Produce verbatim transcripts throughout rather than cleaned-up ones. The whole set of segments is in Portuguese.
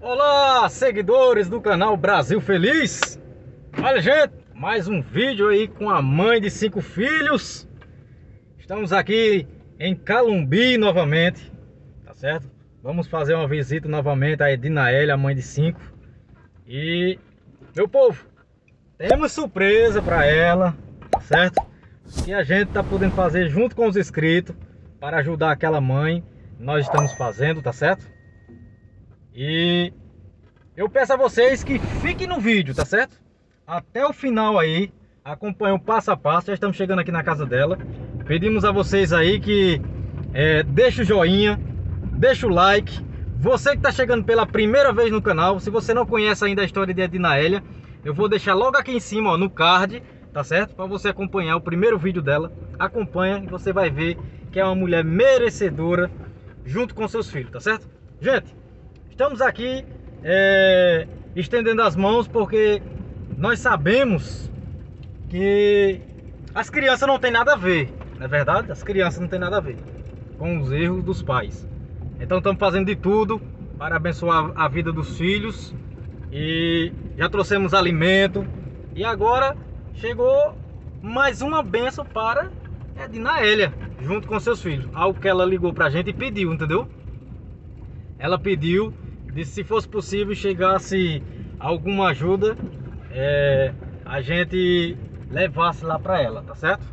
Olá, seguidores do canal Brasil Feliz. Olha, gente, mais um vídeo aí com a mãe de cinco filhos. Estamos aqui em Calumbi novamente, tá certo? Vamos fazer uma visita novamente a Edinaélia, a mãe de cinco. E, meu povo, temos surpresa para ela, tá certo? Que a gente tá podendo fazer junto com os inscritos para ajudar aquela mãe. Nós estamos fazendo, tá certo? E eu peço a vocês que fiquem no vídeo, tá certo? Até o final aí, acompanhem o passo a passo. Já estamos chegando aqui na casa dela. Pedimos a vocês aí que é, deixe o joinha, deixe o like. Você que está chegando pela primeira vez no canal, se você não conhece ainda a história de Edinaélia, eu vou deixar logo aqui em cima, ó, no card, tá certo? Para você acompanhar o primeiro vídeo dela. Acompanha e você vai ver que é uma mulher merecedora junto com seus filhos, tá certo? Gente, estamos aqui é, estendendo as mãos porque nós sabemos que as crianças não tem nada a ver, não é verdade? As crianças não tem nada a ver com os erros dos pais. Então estamos fazendo de tudo para abençoar a vida dos filhos. E já trouxemos alimento. E agora chegou mais uma benção para Edinaélia, junto com seus filhos. Algo que ela ligou pra gente e pediu, entendeu? Ela pediu, disse se fosse possível chegasse alguma ajuda, é, a gente levasse lá pra ela, tá certo?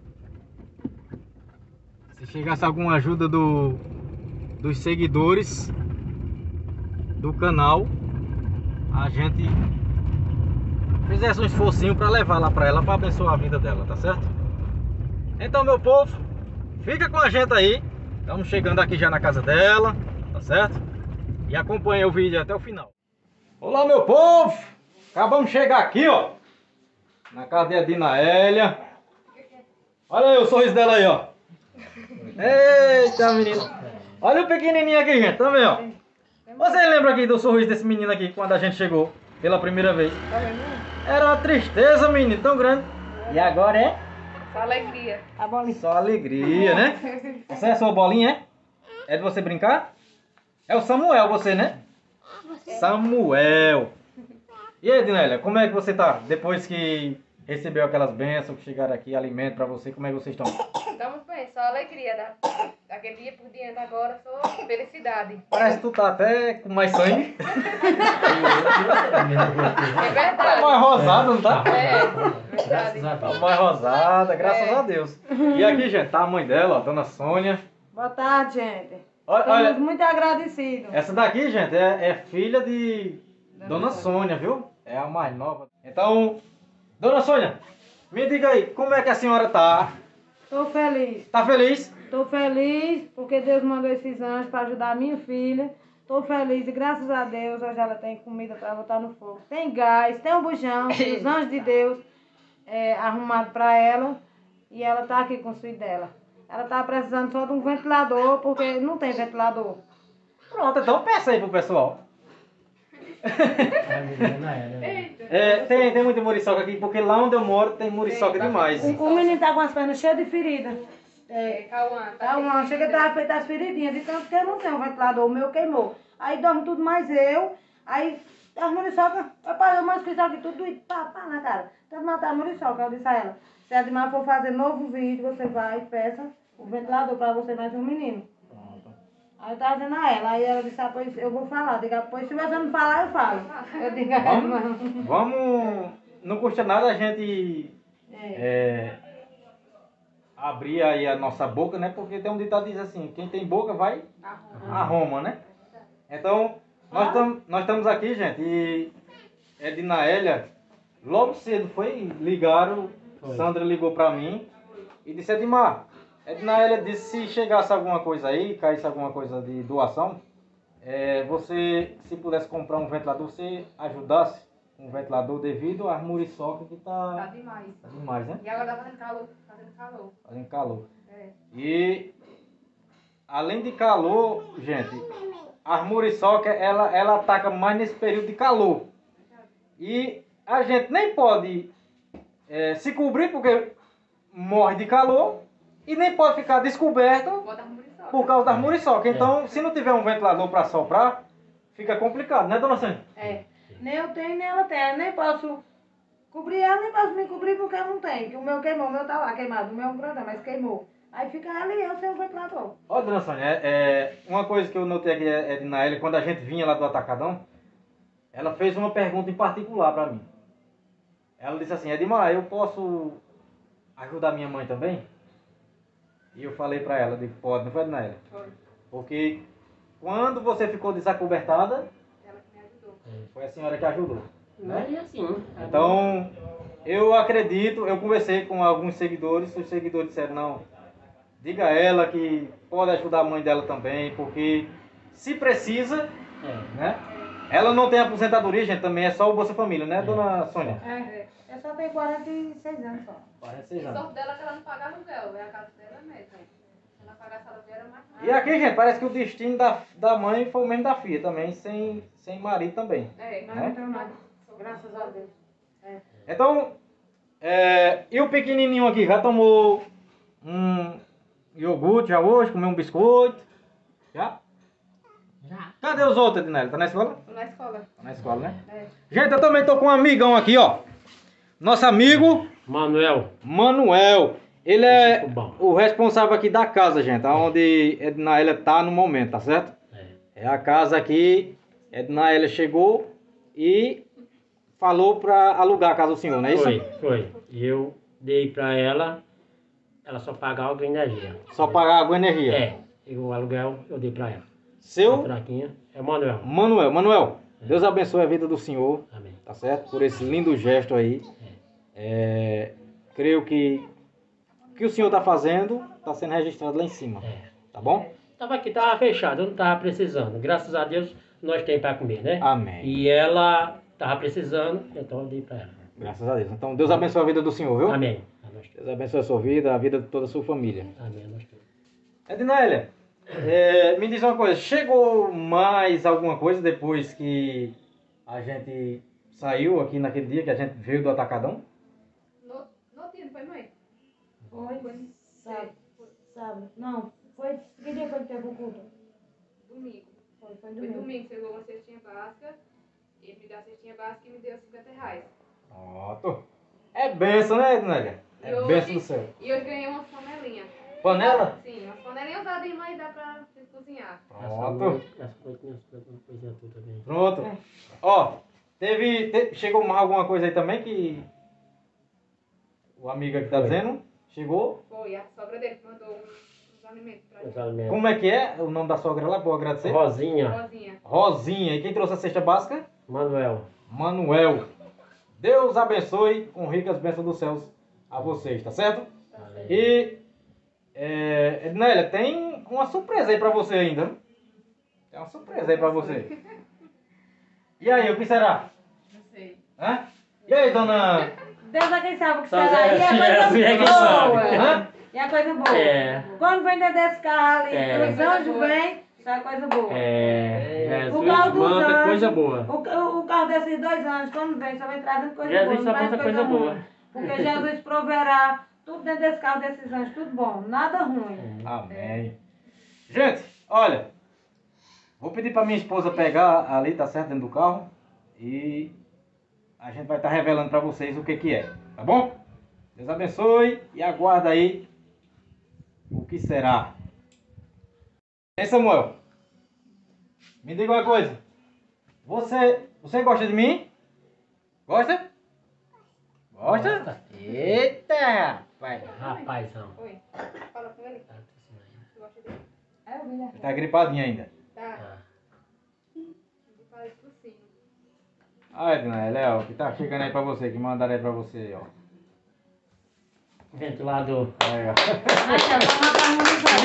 Se chegasse alguma ajuda do, dos seguidores do canal, a gente fizesse um esforcinho para levar lá para ela, para abençoar a vida dela, tá certo? Então, meu povo, fica com a gente aí. Estamos chegando aqui já na casa dela, tá certo? E acompanha o vídeo até o final. Olá, meu povo! Acabamos de chegar aqui, ó, na casa de Edinaélia. Olha aí o sorriso dela aí, ó. Eita, menina. Olha o pequenininho aqui, gente, também, ó. Você lembra aqui do sorriso desse menino aqui quando a gente chegou pela primeira vez? Era uma tristeza, menino, tão grande. E agora é? Só alegria. A bolinha. Só alegria, né? Essa é a sua bolinha, é? É de você brincar? É o Samuel, você, né? Samuel. E aí, Edinaélia, como é que você tá? Depois que recebeu aquelas bênçãos que chegaram aqui, alimento pra você, como é que vocês estão? Estamos bem, só alegria. Da, daquele dia por diante agora, só felicidade. Parece que tu tá até com mais sangue. É verdade. Tá mais rosada, não tá? É, verdade. Tá mais rosada, graças É. a Deus. E aqui, gente, tá a mãe dela, ó, Dona Sônia. Boa tarde, gente. Olha, Estamos olha, muito agradecidos. essa daqui, gente, é, é filha de Dona Sônia, viu? É a mais nova. Então, Dona Sônia, me diga aí, como é que a senhora tá? Estou feliz. Tá feliz? Estou feliz porque Deus mandou esses anjos para ajudar a minha filha. Estou feliz e graças a Deus hoje ela tem comida para botar no fogo. Tem gás, tem um bujão, tem os anjos de Deus é, arrumado para ela. E ela está aqui com o filho dela. Ela está precisando só de um ventilador porque não tem ventilador. Pronto, então peça aí pro pessoal. É, tem, tem muita muriçoca aqui, porque lá onde eu moro tem muriçoca demais. O, o menino está com as pernas cheias de ferida. É, Cauã, tá Tá, uma, chega a estar feita as feridinhas, de tanto que eu não tenho ventilador, o meu queimou. Aí dorme tudo mais eu, aí as muriçocas, eu pago umas muriçocas tudo e pá, pá na cara. Tanto matar a muriçoca, eu disse a ela, se a Edmar for fazer novo vídeo, você vai e peça o ventilador pra você mais um menino. Aí eu tava dizendo a ela, aí ela disse, ah, pois eu vou falar, diga, pois se você não falar, eu falo. Eu digo a ela, Vamos, vamos, não custa nada a gente é, abrir aí a nossa boca, né? Porque tem um ditado que diz assim, quem tem boca vai a Roma, né? Então, nós estamos nós estamos aqui, gente, e Edinaélia, logo cedo foi, ligaram, Sandra ligou pra mim e disse, Edmar, Edinaélia disse se chegasse alguma coisa aí, caísse alguma coisa de doação, é, você, se pudesse comprar um ventilador, você ajudasse um ventilador devido às muriçocas que Tá tá, demais. tá demais, né? E agora tá fazendo calor, fazendo calor. Fazendo calor. É. E além de calor, gente, a muriçoca ela, ela ataca mais nesse período de calor. E a gente nem pode é, se cobrir porque morre de calor e nem pode ficar descoberto Bota a muriçoca. por causa das muriçocas. Então, se não tiver um ventilador para soprar, fica complicado, né, dona Sônia? É. Nem eu tenho, nem ela tem. Eu nem posso cobrir ela, nem posso me cobrir porque eu não tenho. Que o meu queimou, o meu tá lá queimado. O meu é um grandão, mas queimou. Aí fica ela e eu sem o ventilador. Ó, dona Sônia, é, é, uma coisa que eu notei aqui, é, é de Naeli, quando a gente vinha lá do Atacadão, ela fez uma pergunta em particular pra mim. Ela disse assim, Edmar, eu posso ajudar minha mãe também? E eu falei pra ela, digo, pode, não foi, Naeli? Foi. Porque quando você ficou desacobertada, Ela que me ajudou. foi a senhora que ajudou. Não é assim. Então, eu acredito, eu conversei com alguns seguidores, os seguidores disseram, não, diga a ela que pode ajudar a mãe dela também, porque se precisa, É. né? Ela não tem aposentadoria, gente, também é só o Bolsa Família, né, dona Sônia? É. Eu só tenho quarenta e seis anos só. quarenta e seis A anos. sorte dela é que ela não paga aluguel, é a casa dela mesmo. Se ela pagasse aluguel era mais nada. E aqui, gente, parece que o destino da, da mãe foi o mesmo da filha também, sem, sem marido também. É, Mas Né? não tenho nada. Graças a Deus. É. Então, é, e o pequenininho aqui, já tomou um iogurte já hoje, comeu um biscoito? Já? Já. Cadê os outros, Edinelli? Tá na escola? Tô na escola. Tá na escola, né? É. Gente, eu também tô com um amigão aqui, ó. Nosso amigo Manuel. Manuel. Ele é Chico bom. o responsável aqui da casa, gente, onde Ednaélia tá no momento, tá certo? É. É a casa aqui, Ednaélia chegou e falou pra alugar a casa do senhor, não é isso? Foi, foi. Eu dei pra ela, ela só pagava água e energia. Só pagar água e energia. É. E o aluguel eu dei pra ela. A Seu fraquinha é o Manuel. Manuel. Manuel, Deus abençoe a vida do senhor, Amém. tá certo? Por esse lindo gesto aí. É, creio que o que o senhor tá fazendo tá sendo registrado lá em cima, É. tá bom? Tava aqui, tava fechado, eu não tava precisando. Graças a Deus nós temos pra comer, né? Amém. E ela tava precisando, então eu dei pra ela. Graças a Deus. Então, Deus abençoe a vida do senhor, viu? Amém. A nós todos. Deus abençoe a sua vida, a vida de toda a sua família. Amém, a nós todos. Ednélia, é, me diz uma coisa, chegou mais alguma coisa depois que a gente saiu aqui naquele dia que a gente veio do Atacadão? No, no dia, não foi, mãe? Foi sábado. Sábado. Não, foi. Que dia foi que teve o culto? Domingo. Foi, foi Foi domingo. domingo, chegou uma cestinha básica. Ele me deu a cestinha básica e me deu cinquenta reais. Pronto. É benção, né, Ednélia? É E hoje- benção do céu. E eu ganhei uma panelinha. Panela? Sim, uma panelinha usada em mãe dá pra se cozinhar. Pronto. Essa foi minhas coisinhas tudo também. Pronto. É. Ó, teve, te- chegou mais alguma coisa aí também que o amigo aqui tá Foi. dizendo? Chegou? Foi, a sogra dele que mandou uns alimentos pra gente. Exatamente. Como é que é o nome da sogra lá? Vou agradecer. Rosinha, Rosinha. Rosinha. E quem trouxe a cesta básica? Manuel. Manuel. Deus abençoe com ricas bênçãos dos céus a vocês, tá certo? Tá certo. E, é, Ednélia, tem uma surpresa aí pra você ainda. Tem uma surpresa aí pra você. E aí, o que será? Não sei. Hã? E aí, dona... Deus é quem sabe o que Só será. E Zé- a Zé- Zé coisa que sabe. boa. Hã? E a coisa boa. É. Quando vem desse carro ali, É. os anjos vêm, isso é coisa boa. É, O Jesus carro dos manda anjos, coisa boa. O, o, o carro desses dois anos, quando vem, só vem trazendo coisa Jesus boa. só não traz manda coisa ruim. boa. Porque Jesus proverá tudo dentro desse carro desses anjos, tudo bom, nada ruim. Amém. Gente, olha. Vou pedir pra minha esposa pegar ali, tá certo, dentro do carro. E a gente vai estar revelando pra vocês o que que é, tá bom? Deus abençoe e aguarda aí o que será. Ei, Samuel, me diga uma coisa. Você, você gosta de mim? Gosta? Gosta? Gosta. Eita, rapaz. Rapazão. Oi. Fala com ele. Você gosta dele? É, eu vi, né? Ele tá gripadinho ainda. Tá. Ah. Ele fala isso por cima. Ah, Edna, Léo, que tá chegando aí pra você, que mandaram aí pra você, ó. Ventilador. Aí, ó. Aí, ó, vamos matar a munição.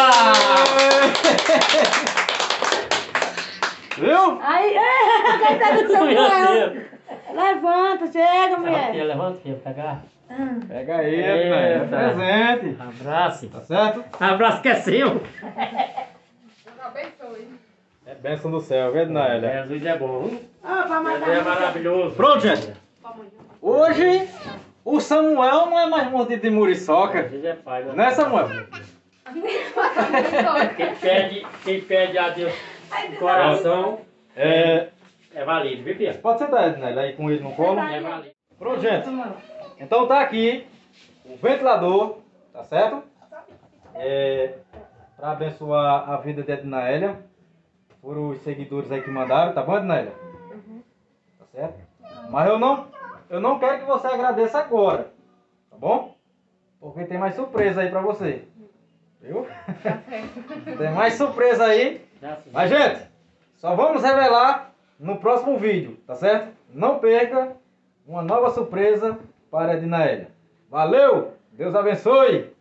Viu? Aí, é, coitada do Samuel. Levanta, chega, mulher. Filha, levanta, filha, pegar. Hum. Pega aí, Edna, é Eita. presente. Abraço. Tá certo? Abraço que é seu. Deus abençoe. É bênção do céu, viu, Edna? Jesus é bom. Ó, pra matar Jesus a é munição. maravilhoso. Pronto, gente. Pamonha. Hoje, o Samuel não é mais mordido de muriçoca. Jesus é pai. Né? Né, Samuel? Quem pede, quem pede a Deus de coração, É, É válido, viu, filha? pode sentar, Edna, aí com ele no colo. É válido. Pronto, gente. Então tá aqui o ventilador, tá certo? É, para abençoar a vida de Ednaélia. Foram os seguidores aí que mandaram, tá bom, Ednaélia? Tá certo? Mas eu não, eu não quero que você agradeça agora, tá bom? Porque tem mais surpresa aí pra você. Viu? Tem mais surpresa aí. Mas, gente, só vamos revelar no próximo vídeo, tá certo? Não perca uma nova surpresa para a Ednaélia. Valeu! Deus abençoe!